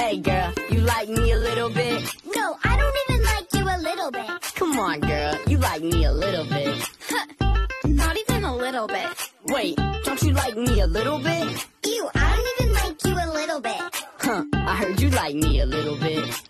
Hey girl, you like me a little bit? No, I don't even like you a little bit. Come on girl, you like me a little bit. Not even a little bit. Wait, don't you like me a little bit? Ew, I don't even like you a little bit. Huh, I heard you like me a little bit.